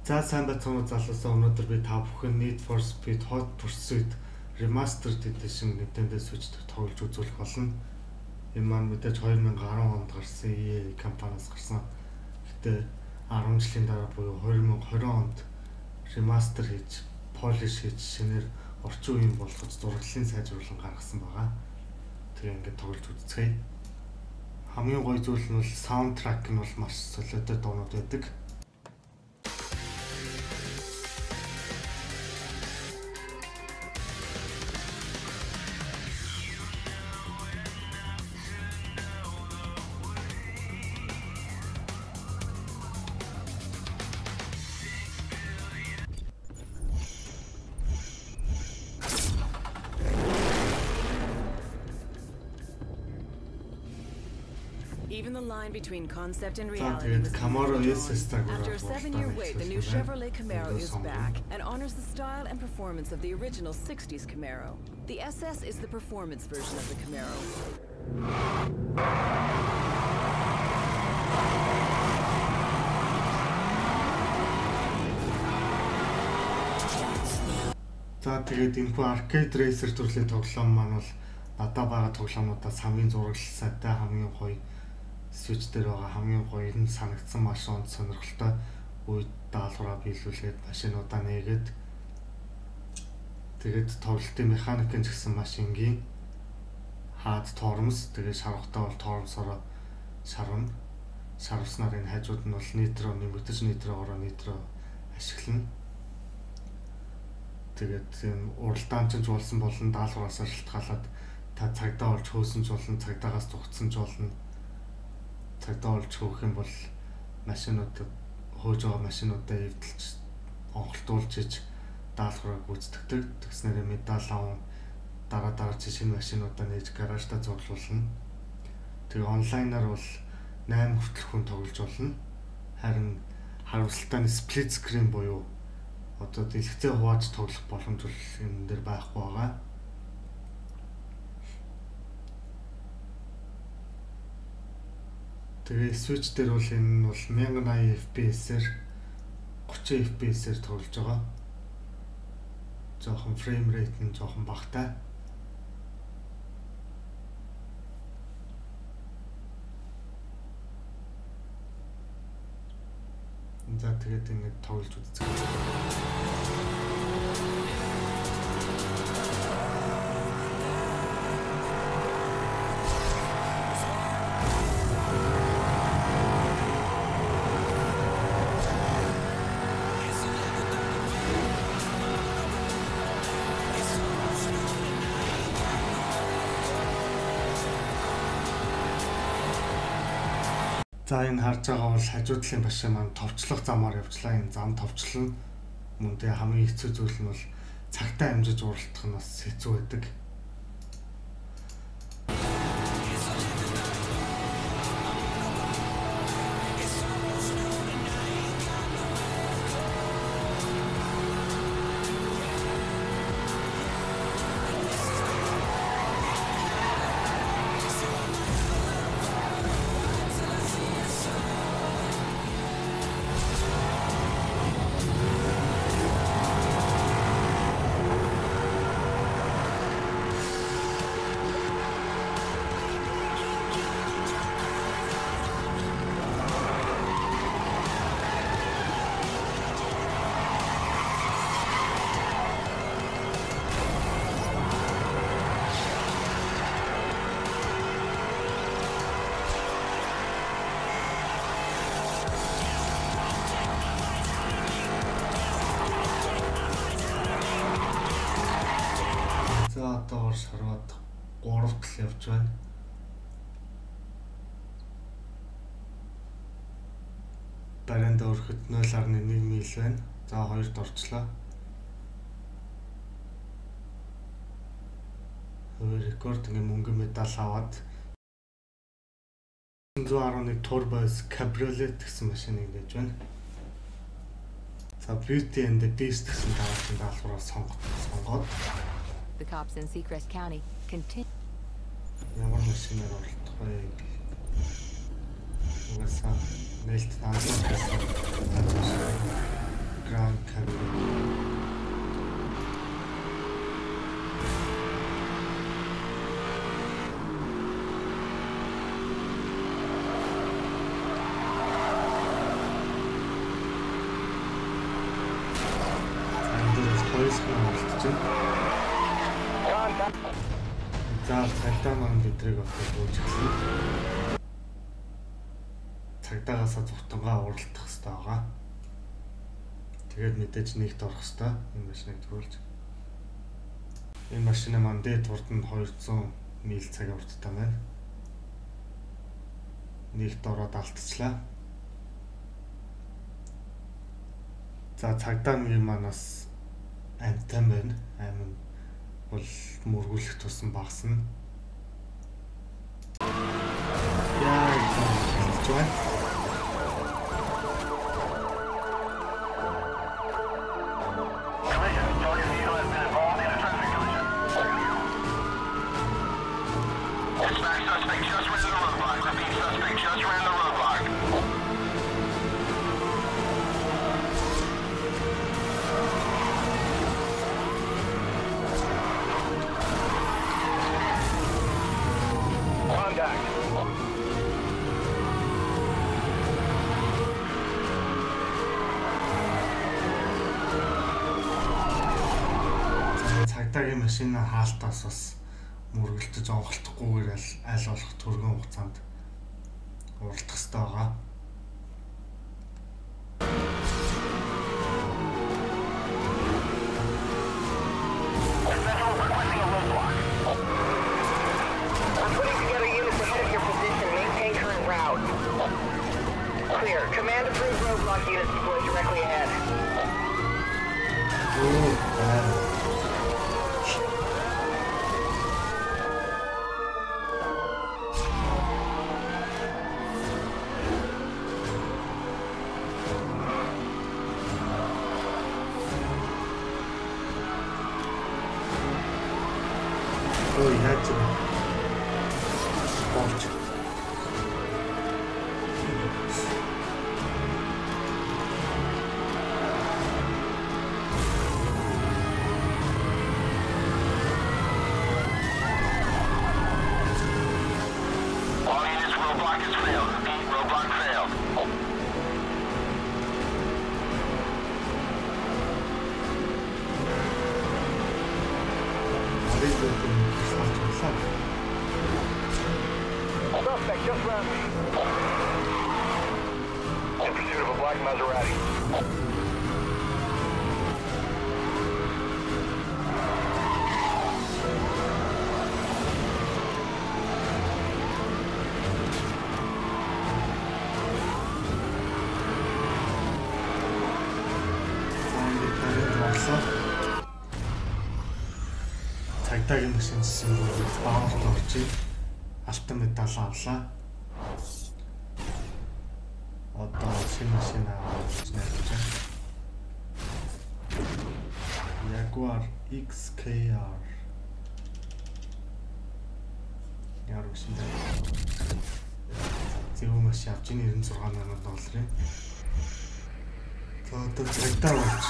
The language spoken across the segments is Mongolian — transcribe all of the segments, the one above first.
За сайн байцгаана залуусаа, өнөөдөр би та бүхэн Need for Speed Hot Pursuit Remastered Edition Nintendo Switch-д тоглож үзүүлэх болно. Энэ маань мэдээж 2010 онд гарсан EA компаниас гарсан. Гэтэ 10 жилийн дараа буюу 2020 онд remaster хийж, polish хийж, шинээр орчин үеийн болгож зураглалын сайжруулан гаргасан байгаа. Тэгээ ингээд тоглож үзцгээе. Хамгийн гоё зүйл нь бол soundtrack нь бол маш солиотой дуунууд байдаг. Even the line between concept and reality was after a 7-year wait, the new Chevrolet Camaro is back and honors the style and performance of the original 60s Camaro. The SS is the performance version of the Camaro. За тэгээд энэхүү arcade racer төрлийн тоглоом маань бол надад байгаа тоглоомнуудаас хамгийн зураглал сайтай, хамгийн гоё Switch дээр байгаа хамгийн гоё нь санагдсан маш онд сонирхолтой үед даалгавраа биелүүлээд машинуудаа нээгээд тэгээд тоглолтын механик нь ч гэсэн маш энгийн хаад тоормс, тэгээд шаргахтаа бол тоормсороо шарвна. Шарвснаар энэ хажууд нь бол нитро, нэмэгдэж нитрогоор нитро ашиглана. Тэгээд энэ уралдаанчилж болсон болон даалгавраас шалтгаалаад та цагдаа болж хөөсөнж болон цагдаагаас зугцсанж болно. Цагдаа болж хөөх юм бол машинуудад хөөж байгаа машинуудаа эвдэлж онголтуулж иж даалгавраа гүйцэтгэдэг. Тэгснээр медаль аван дараа шинэ машинуудаа нээж гаражда зоглуулна. Тэгээ онлайнаар бол 8 хүртэл хүн тоглож болно. Харин харамсалтай нь split screen буюу одоо дэлгэцээ хувааж тоглох боломж бол энэ дээр байхгүй байгаа. Тэгээ Switch дээр бол энэ нь бол 1080 FPS-ээр 30 FPS-ээр тоглож байгаа. Жохон frame rate нь жохон багтай. За тэгээд ингэ тоглож үзье. За энэ харж байгаа бол хажуудлын машин маань товчлох замаар явчлаа. Энэ зам товчлон мөн тэ хамгийн хэцүү зүйл нь бол цагтаа амжиж уралдах нь бас хэцүү байдаг. Одоогоор шарваад 3-т л явж байна. Барианд өрхөд 0.1 миль байна. За 2-д орчлоо. Рекорд ингээ мөнгөн медаль аваад 111 Turbo Cabriolet гэсэн машиныг нээж байна. За Beauty and the Beast гэсэн даалгавраар сонгоод The cops in Seacrest County continue. Ямар машинаар оролдох вэ? Угаасаа нээлт таалагдсан. Хоёулаа оролцож байна. За цагдаа маань бидрийг авах гэж хэлсэн. Цагдаагаас зүгтэнгаа уралдах хэрэгтэй байгаа. Тэгээд мэдээж нэгт орох хэрэгтэй. Энэ машиныг төрүүлж. Энэ машины маань дээд урд нь 200 миль цагийн урдтай байна. Нэгт ороод алдчихлаа. За цагдаагийн манаас амтан байна. Амин бол мөргүүлэх тусан багасна. Яа, хэлж байна. Цагдаагийн машин хаалтаас бас мөргөлтөж онголдохгүйгээр аль болох түргэн хугацаанд уралдах хэрэгтэй байгаа. Command approved roadblock units deployed directly ahead. Ой, яаж вэ? Болч. Suspect just round me. In pursuit of a black Maserati. Цагдаагийн машин символ баалт орчих. Алтан медаль авлаа. Одоо шинэ машин авч найдаж байна. Jaguar XKR. Яар машин дээр. Зөв машин авч ийн $96,000. За одоо цагдаа болж.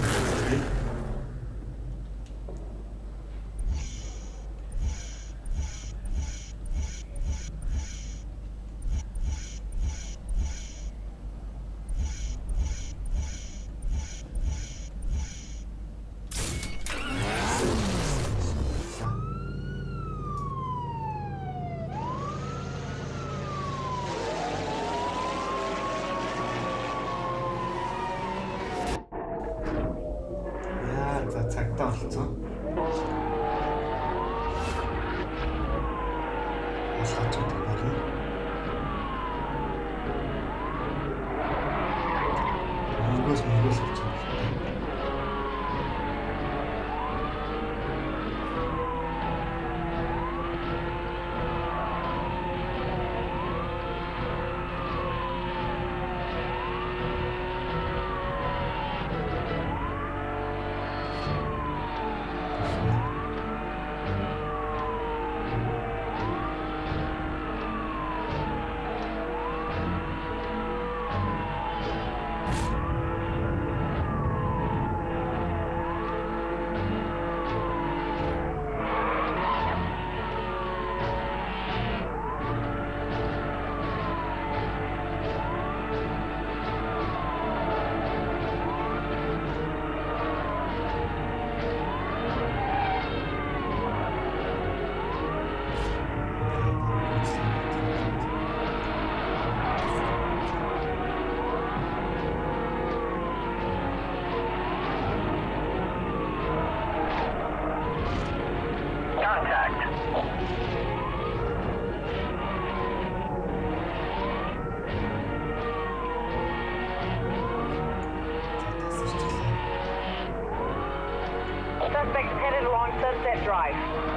Цагдаа болсон. Асаач байна. Мөнгөс авч байна. Suspect is headed along Sunset Drive.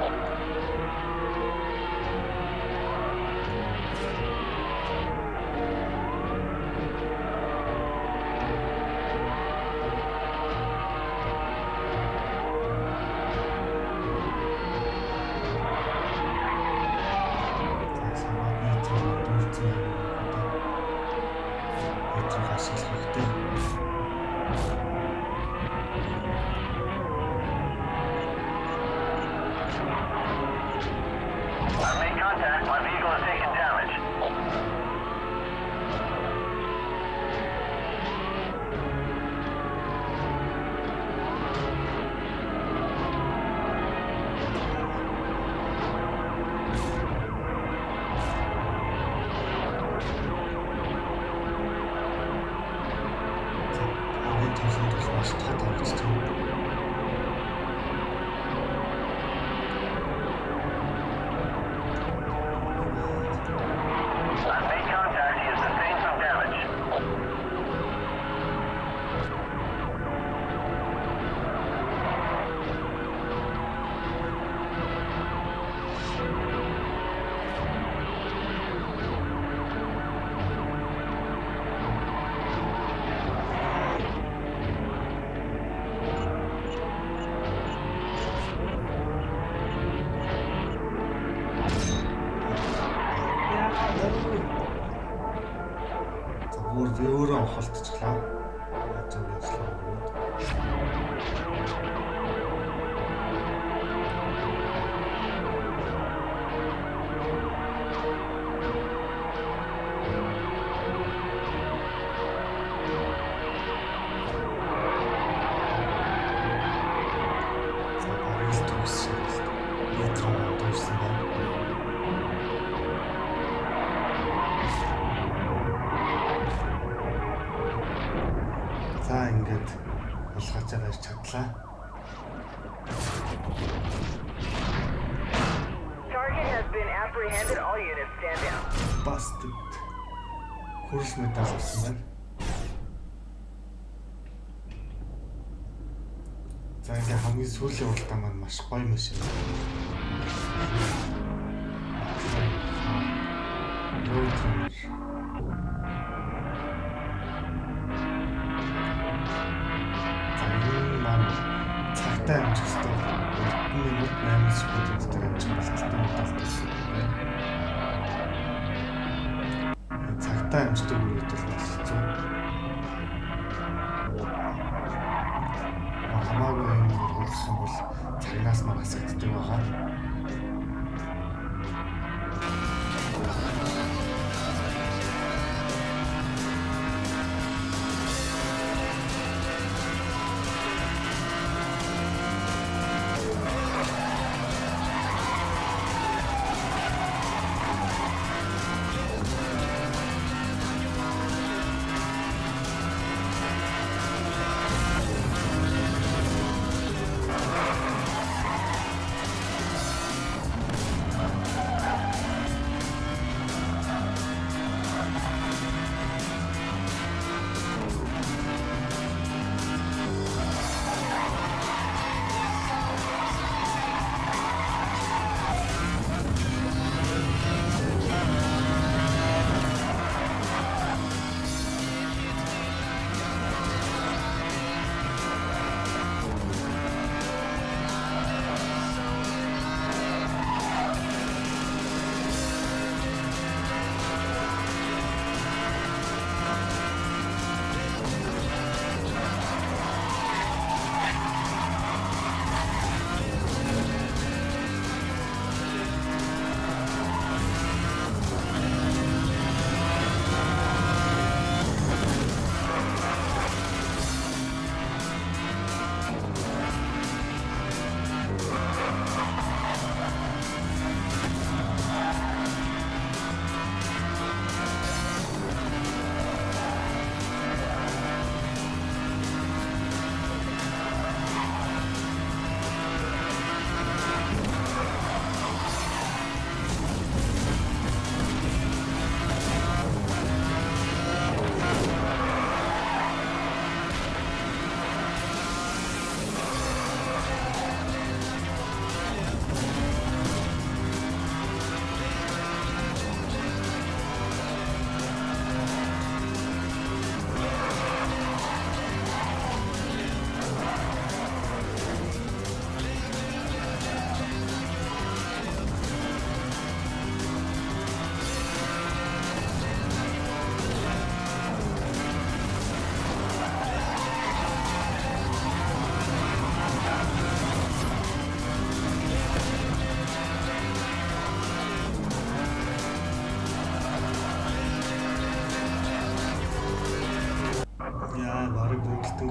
Өөрөө авахалтчихлаа. Зөв яслаа. Ингээд улгаач аваад чадлаа. Target has been apprehended. All units stand down. Busted. Хүрс медаль авсан байна. За ингээд хамгийн сүүлийн уралдаан маань маш гоё машин. Цагтаа амжилттай 10 минут 8 секунд дээр амжилттай болчихсон байна. Цагтаа амжилттай үргэлжлэл бас хэцүү. Хамаагүй юм үргэлжлэх юм бол цагнаас маань асагддаг байгаа.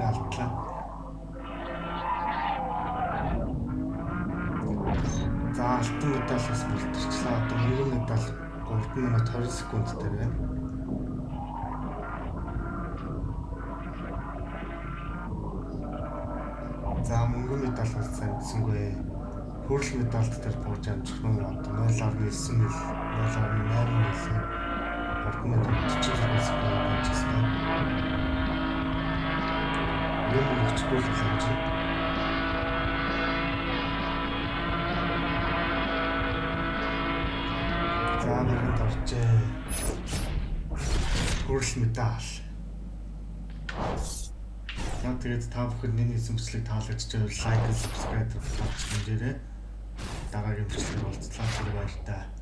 алдлаа. За алтан медалаас болторчлаа. Одоо мөнгөн медаль 3 минут 20 секунд дээр байна. За мөнгөн медаль бол самжсангүй. Хүрэл медальт дээр бууж амжих нь 0.9 мил 0.8 мил 3 минут 40 секунд болчихсон. Юм өгчгүй л амжив. За нэгэнд орчээ. Хүрэл медаль. Яг тэгээд та бүхэн миний эзэмшлийг таалагдж байвал лайк, subscribe хийх хэмжээрээ дараагийн бичлэгээр уулзлаа. Баярлалаа.